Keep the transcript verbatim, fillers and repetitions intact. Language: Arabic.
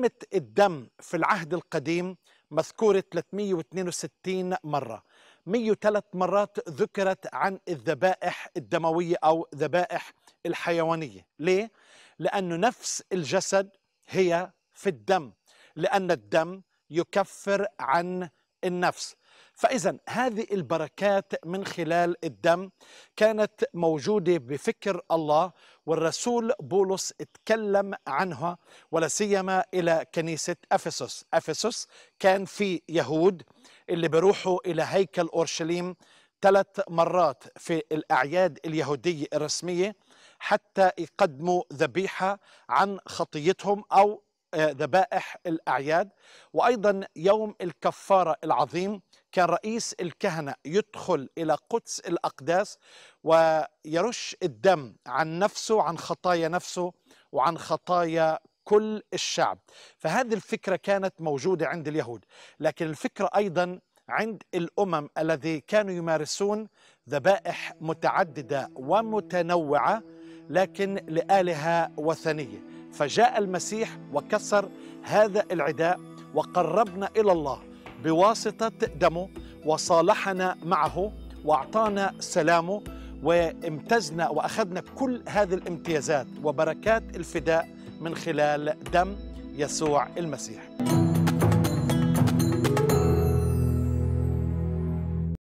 كلمة الدم في العهد القديم مذكورة ثلاثمئة واثنين وستين مرة. مئة وثلاث مرات ذكرت عن الذبائح الدموية أو ذبائح الحيوانية. ليه؟ لأنه نفس الجسد هي في الدم، لأن الدم يكفر عن النفس. فإذا هذه البركات من خلال الدم كانت موجودة بفكر الله، والرسول بولس اتكلم عنها ولا سيما إلى كنيسة أفسس. أفسس كان في يهود اللي بيروحوا إلى هيكل أورشليم ثلاث مرات في الأعياد اليهودية الرسمية حتى يقدموا ذبيحة عن خطيتهم أو ذبائح الأعياد. وأيضا يوم الكفارة العظيم كان رئيس الكهنة يدخل إلى قدس الأقداس ويرش الدم عن نفسه، عن خطايا نفسه وعن خطايا كل الشعب. فهذه الفكرة كانت موجودة عند اليهود، لكن الفكرة أيضا عند الأمم الذي كانوا يمارسون ذبائح متعددة ومتنوعة لكن لآلهة وثنية. فجاء المسيح وكسر هذا العداء وقربنا إلى الله بواسطة دمه وصالحنا معه وأعطانا سلامه، وامتزنا وأخذنا كل هذه الامتيازات وبركات الفداء من خلال دم يسوع المسيح.